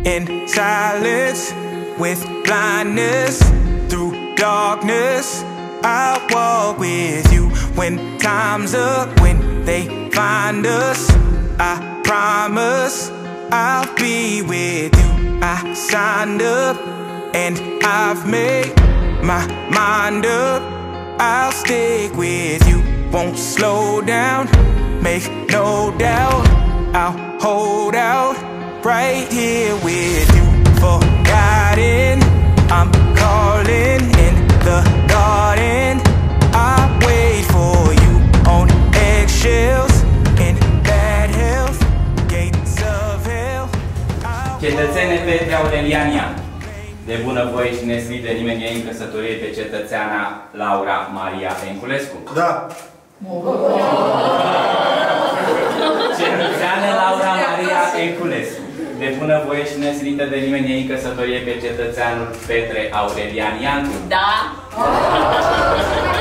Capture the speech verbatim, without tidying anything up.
in silence, with blindness, through darkness. I'll walk with you when time's up, when they find us. I promise I'll be with you. I signed up and I've made my mind up. I'll stick with you, won't slow down, make no doubt. I'll hold out right here with you. Forgotten, I'm calling in the garden. I wait for you on eggshells, in bad health, gates of hell. Cetățene Petre Aureliania, de bunăvoie și nesfrit de nimeni ei în căsătorie pe cetățeana Laura Maria Enculescu. Da. Cetățeană Laura Maria Enculescu, de bunăvoie și nesfrită de nimeni ei în căsătorie pe cetățeanul Petre Aurelian Iancu. Da.